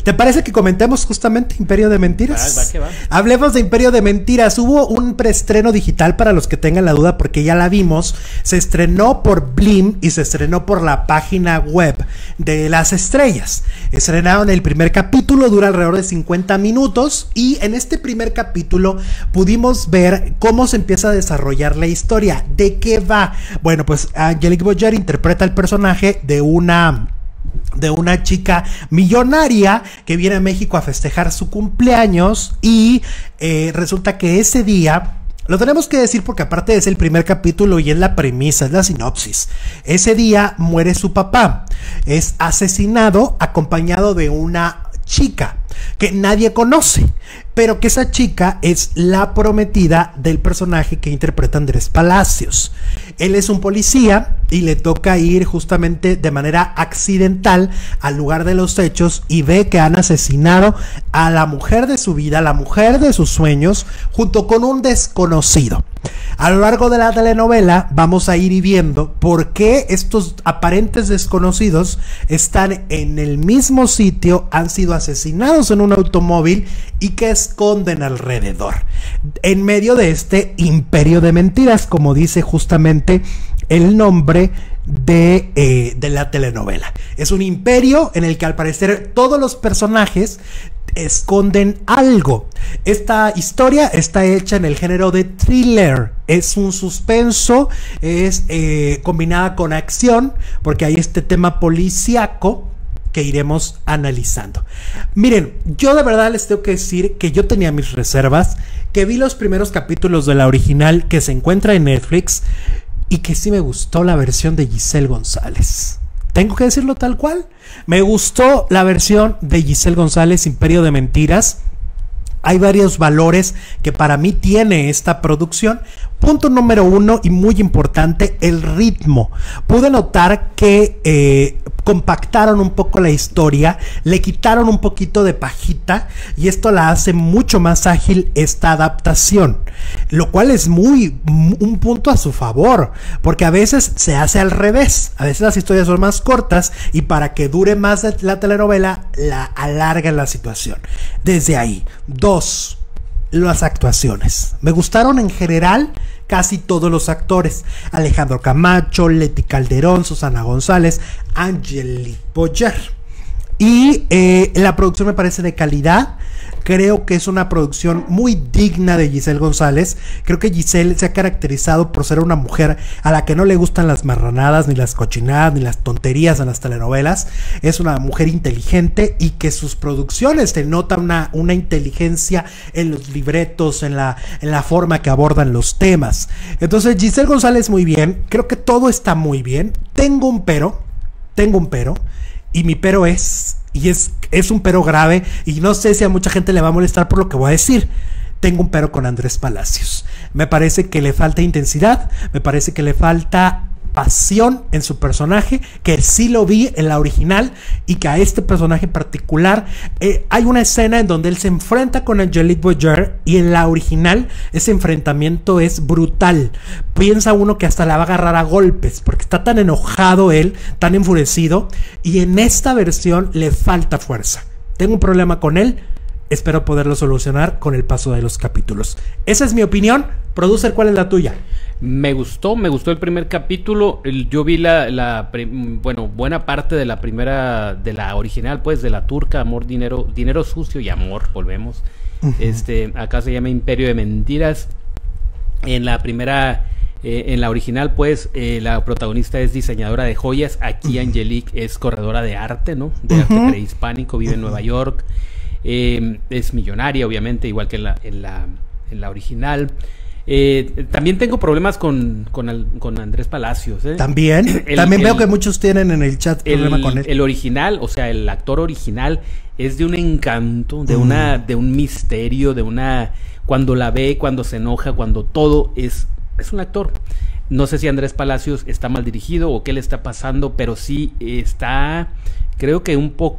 ¿Te parece que comentemos justamente Imperio de Mentiras? Va que va. Hablemos de Imperio de Mentiras. Hubo un preestreno digital para los que tengan la duda, porque ya la vimos. Se estrenó por Blim y se estrenó por la página web de Las Estrellas. Estrenaron el primer capítulo, dura alrededor de 50 minutos. Y en este primer capítulo pudimos ver cómo se empieza a desarrollar la historia. ¿De qué va? Bueno, pues Angelique Boyer interpreta el personaje de una chica millonaria que viene a México a festejar su cumpleaños y resulta que ese día, lo tenemos que decir porque aparte es el primer capítulo y es la premisa, es la sinopsis, ese día muere su papá, es asesinado acompañado de una chica que nadie conoce, pero que esa chica es la prometida del personaje que interpreta Andrés Palacios. Él es un policía y le toca ir justamente de manera accidental al lugar de los hechos y ve que han asesinado a la mujer de su vida, la mujer de sus sueños, junto con un desconocido. A lo largo de la telenovela vamos a ir viendo por qué estos aparentes desconocidos están en el mismo sitio, han sido asesinados en un automóvil y que esconden alrededor. En medio de este imperio de mentiras, como dice justamente el nombre de la telenovela. Es un imperio en el que al parecer todos los personajes esconden algo. Esta historia está hecha en el género de thriller. Es un suspenso, es combinada con acción, porque hay este tema policíaco que iremos analizando. Miren, yo de verdad les tengo que decir que yo tenía mis reservas, que vi los primeros capítulos de la original que se encuentra en Netflix y que sí me gustó la versión de Giselle González. Tengo que decirlo tal cual. Me gustó la versión de Giselle González, Imperio de Mentiras. Hay varios valores que para mí tiene esta producción. Punto número 1 y muy importante, el ritmo. Pude notar que compactaron un poco la historia, le quitaron un poquito de pajita y esto la hace mucho más ágil esta adaptación, lo cual es un punto a su favor, porque a veces se hace al revés, a veces las historias son más cortas y para que dure más la telenovela la alargan la situación. Desde ahí. 2. Las actuaciones. Me gustaron en general casi todos los actores. Alejandro Camacho, Leti Calderón, Susana González, Angelique Boyer. Y la producción me parece de calidad. Creo que es una producción muy digna de Giselle González. Creo que Giselle se ha caracterizado por ser una mujer a la que no le gustan las marranadas, ni las cochinadas, ni las tonterías en las telenovelas. Es una mujer inteligente y que sus producciones te nota una inteligencia en los libretos, en la forma que abordan los temas. Entonces Giselle González muy bien. Creo que todo está muy bien. Tengo un pero. Y mi pero es un pero grave y no sé si a mucha gente le va a molestar por lo que voy a decir. Tengo un pero con Andrés Palacios. Me parece que le falta intensidad, me parece que le falta pasión en su personaje, que sí lo vi en la original y que a este personaje en particular hay una escena en donde él se enfrenta con Angelique Boyer y en la original ese enfrentamiento es brutal. Piensa uno que hasta la va a agarrar a golpes porque está tan enojado él, tan enfurecido, y en esta versión le falta fuerza. Tengo un problema con él. Espero poderlo solucionar con el paso de los capítulos. Esa es mi opinión. Producer, ¿cuál es la tuya? Me gustó el primer capítulo. Yo vi buena parte de la primera, de la original, pues, de la turca, Amor, Dinero, Dinero Sucio y Amor, volvemos. Acá se llama Imperio de Mentiras. En la primera, en la original, pues, la protagonista es diseñadora de joyas. Aquí Angelique es corredora de arte, ¿no? De arte prehispánico, vive en Nueva York. Es millonaria, obviamente, igual que en la original. También tengo problemas con Andrés Palacios. También veo que muchos tienen en el chat problema con él. El original, o sea, el actor original es de un encanto, de un misterio, cuando la ve, cuando se enoja, cuando todo es un actor. No sé si Andrés Palacios está mal dirigido o qué le está pasando, pero sí está, creo que un poco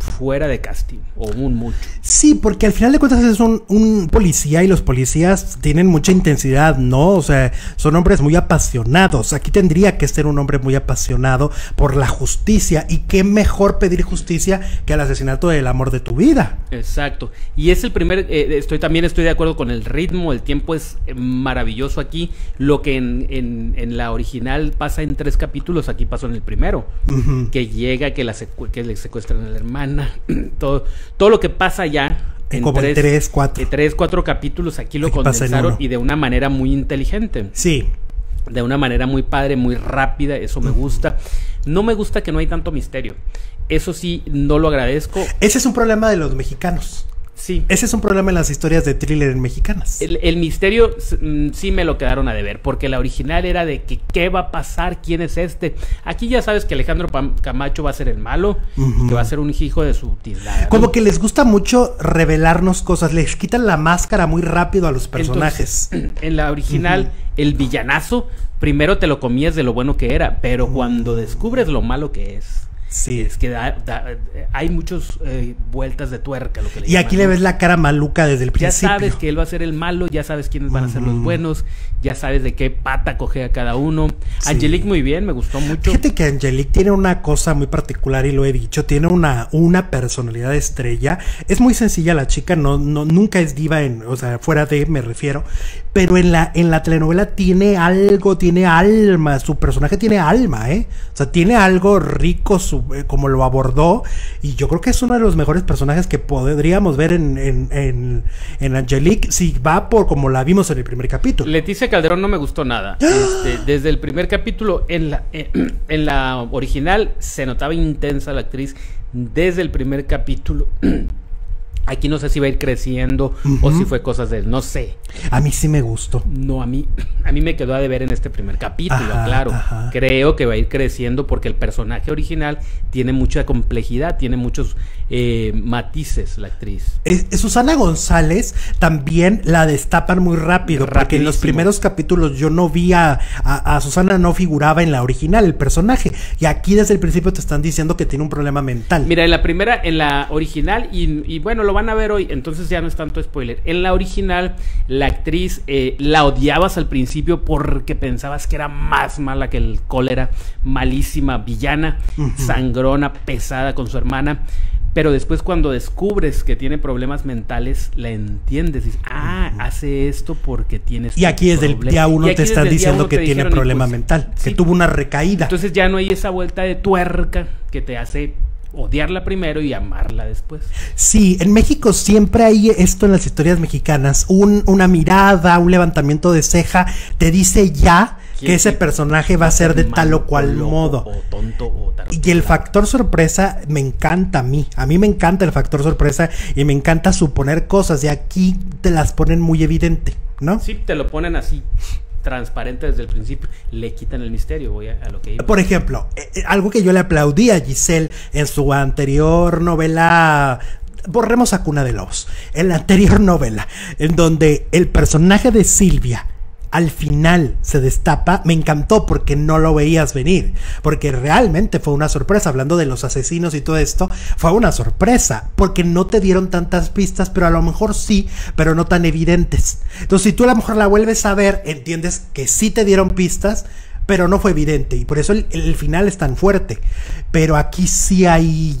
fuera de casting, o mucho. Sí, porque al final de cuentas es un policía y los policías tienen mucha intensidad, ¿no? O sea, son hombres muy apasionados. Aquí tendría que ser un hombre muy apasionado por la justicia. Y qué mejor pedir justicia que el asesinato del amor de tu vida. Exacto. Y es el primer, también estoy de acuerdo con el ritmo, el tiempo es maravilloso aquí. Lo que en la original pasa en 3 capítulos, aquí pasó en el primero. Que llega, que le secuestran a la hermana, todo lo que pasa ya en como 3, 4. 3, 4 capítulos, aquí lo condensaron y de una manera muy inteligente. Sí. De una manera muy padre, muy rápida, eso me gusta. No me gusta que no hay tanto misterio. Eso sí, no lo agradezco. Ese es un problema de los mexicanos. Sí. Ese es un problema en las historias de thriller mexicanas. El misterio sí me lo quedaron a deber, porque la original era de que qué va a pasar, quién es este. Aquí ya sabes que Alejandro Camacho va a ser el malo, y que va a ser un hijo de su tildada, ¿no? Como que les gusta mucho revelarnos cosas, les quitan la máscara muy rápido a los personajes. Entonces, en la original, el villanazo, primero te lo comías de lo bueno que era, pero cuando descubres lo malo que es... Sí. Es que hay muchas vueltas de tuerca, lo que le y llaman, aquí ¿no? le ves la cara maluca desde el principio. Ya sabes que él va a ser el malo, ya sabes quiénes van a ser los buenos, ya sabes de qué pata coge a cada uno. Sí. Angelique muy bien, me gustó mucho. Fíjate que Angelique tiene una cosa muy particular y lo he dicho, tiene una personalidad estrella. Es muy sencilla la chica, nunca es diva, o sea, fuera de, me refiero. Pero en la telenovela tiene algo, tiene alma, su personaje tiene alma, ¿eh? O sea, tiene algo rico, como lo abordó, y yo creo que es uno de los mejores personajes que podríamos ver en Angelique, si va por como la vimos en el primer capítulo. Leticia Calderón no me gustó nada. Desde el primer capítulo, en la original se notaba intensa la actriz desde el primer capítulo. Aquí no sé si va a ir creciendo o si fue cosas de... No sé. A mí sí me gustó. No, a mí me quedó a deber en este primer capítulo, claro. Creo que va a ir creciendo porque el personaje original tiene mucha complejidad, tiene muchos matices, la actriz. Susana González también la destapan muy rápido, porque en los primeros capítulos yo no vi a Susana, no figuraba en la original el personaje. Y aquí desde el principio te están diciendo que tiene un problema mental. Mira, en la original, y bueno, lo van a ver hoy, entonces ya no es tanto spoiler. En la original, la actriz la odiabas al principio porque pensabas que era más mala que el cólera, malísima, villana, sangrona, pesada con su hermana. Pero después cuando descubres que tiene problemas mentales, la entiendes. Dices, hace esto porque tiene y aquí desde el día 1 te están diciendo que tiene problema mental, que tuvo una recaída. Entonces ya no hay esa vuelta de tuerca que te hace odiarla primero y amarla después. Sí, en México siempre hay esto en las historias mexicanas, una mirada, un levantamiento de ceja, te dice ya que ese personaje va a ser de tal o cual modo. O tonto o y el factor sorpresa me encanta a mí me encanta el factor sorpresa y me encanta suponer cosas y aquí te las ponen muy evidente, ¿no? Sí, te lo ponen así transparente desde el principio, le quitan el misterio, voy a lo que iba. Por ejemplo, algo que yo le aplaudí a Giselle en su anterior novela, borremos a Cuna de Lobos, en la anterior novela, en donde el personaje de Silvia al final se destapa, me encantó porque no lo veías venir, porque realmente fue una sorpresa, hablando de los asesinos y todo esto, fue una sorpresa, porque no te dieron tantas pistas, pero a lo mejor sí, pero no tan evidentes. Entonces, si tú a lo mejor la vuelves a ver, entiendes que sí te dieron pistas, pero no fue evidente, y por eso el final es tan fuerte. Pero aquí sí hay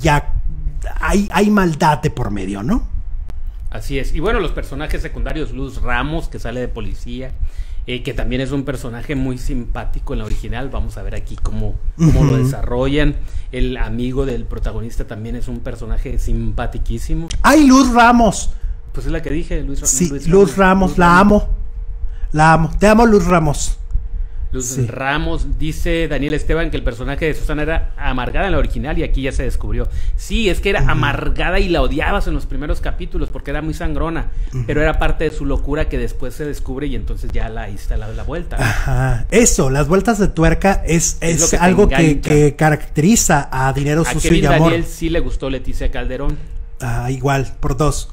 maldad de por medio, ¿no? Así es. Y bueno, los personajes secundarios, Luz Ramos, que sale de policía, que también es un personaje muy simpático en la original. Vamos a ver aquí cómo lo desarrollan. El amigo del protagonista también es un personaje simpaticísimo. ¡Ay, Luz Ramos! Pues es la que dije, Luz Ramos. Sí, Luz Ramos, la amo. La amo. Te amo, Luz Ramos. Luz Ramos. Dice Daniel Esteban que el personaje de Susana era amargada en la original y aquí ya se descubrió. Sí, es que era amargada y la odiabas en los primeros capítulos porque era muy sangrona, pero era parte de su locura que después se descubre y entonces ya ahí está la vuelta, ¿no? Ajá. Eso, las vueltas de tuerca es algo que caracteriza a Dinero Sucio y Amor. A Daniel sí le gustó Leticia Calderón. Igual, por 2.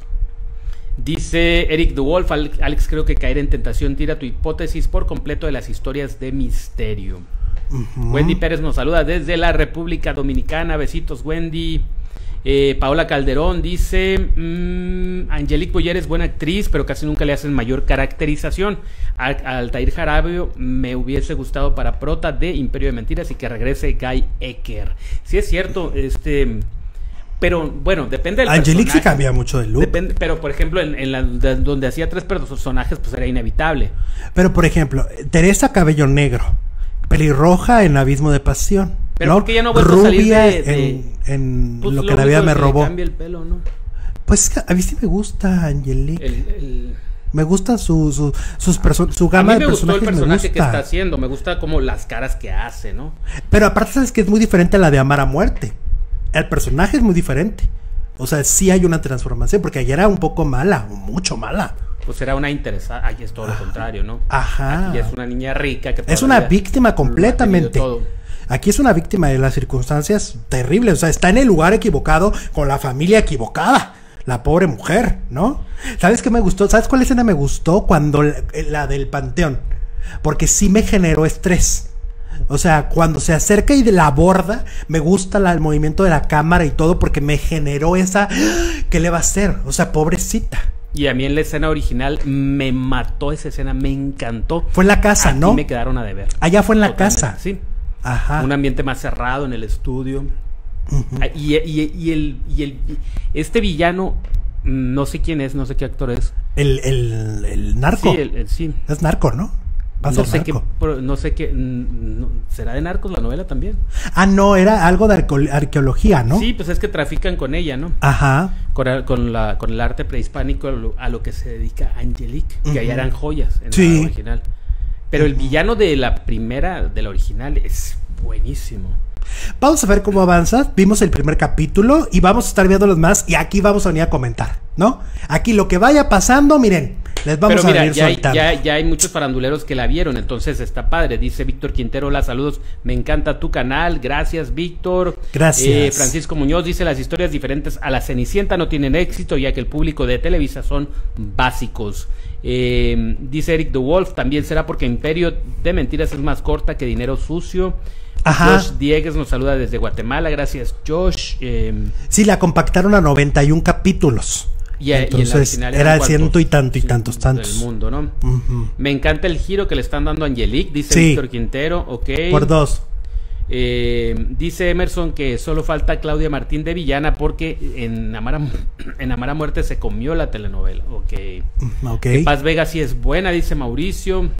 Dice Eric DeWolf, Alex, creo que caer en tentación tira tu hipótesis por completo de las historias de misterio. Wendy Pérez nos saluda desde la República Dominicana. Besitos, Wendy. Paola Calderón dice: Angelique Boyer es buena actriz, pero casi nunca le hacen mayor caracterización. Altair Jarabio me hubiese gustado para prota de Imperio de Mentiras y que regrese Guy Ecker. Sí es cierto, pero bueno, depende del Angelique personaje. sí cambia mucho de look. Pero por ejemplo, donde hacía 3 personajes, pues era inevitable. Pero por ejemplo, Teresa Cabello Negro, pelirroja en Abismo de Pasión. Pero ¿no? porque ya no ha vuelto a salir en pues lo que la vida me robó. Cambia el pelo, ¿no? Pues a mí sí me gusta Angelique. Me gusta su gama de personajes. A mí me gustó el personaje que está haciendo. Me gusta como las caras que hace, ¿no? Pero aparte sabes que es muy diferente a la de Amar a Muerte. El personaje es muy diferente. O sea, sí hay una transformación. Porque ayer era un poco mala, mucho mala. Pues era una interesada. Aquí es todo lo contrario, ¿no? Ajá. Aquí es una niña rica que es una víctima completamente. Aquí es una víctima de las circunstancias terribles. O sea, está en el lugar equivocado con la familia equivocada. La pobre mujer, ¿no? ¿Sabes qué me gustó? ¿Sabes cuál escena me gustó? Cuando la del panteón. Porque sí me generó estrés. O sea, cuando se acerca y la aborda, me gusta el movimiento de la cámara y todo, porque me generó esa... ¿Qué le va a hacer? O sea, pobrecita. Y a mí en la escena original me mató esa escena, me encantó. Fue en la casa, ¿no? Aquí me quedaron a deber. Allá fue en la casa. Sí. Ajá. Un ambiente más cerrado en el estudio. Este villano, no sé quién es, no sé qué actor es. El narco. Sí, sí. Es narco, ¿no? No sé qué. ¿Será de narcos la novela también? Ah, no, era algo de arqueología, ¿no? Sí, pues es que trafican con ella, ¿no? Ajá. Con el arte prehispánico a lo que se dedica Angelique, que allá eran joyas en la original. Pero el villano de la primera, de la original, es buenísimo. Vamos a ver cómo avanza. Vimos el primer capítulo y vamos a estar viendo los más. Y aquí vamos a venir a comentar, ¿no? Aquí lo que vaya pasando, miren, les vamos a venir soltando. Ya hay muchos faranduleros que la vieron, entonces está padre. Dice Víctor Quintero: hola, saludos, me encanta tu canal. Gracias, Víctor. Gracias. Francisco Muñoz dice: las historias diferentes a la Cenicienta no tienen éxito, ya que el público de Televisa son básicos. Dice Eric The Wolf: también será porque Imperio de Mentiras es más corta que Dinero Sucio. Ajá. Josh Diegues nos saluda desde Guatemala. Gracias, Josh. Sí, la compactaron a 91 capítulos. Entonces y era ciento y tantos. Del mundo, ¿no? Me encanta el giro que le están dando a Angelique, dice Víctor Quintero. Ok. Por 2. Dice Emerson que solo falta Claudia Martín de villana porque en Amar a Muerte se comió la telenovela. Ok. Okay. Paz Vega sí es buena, dice Mauricio.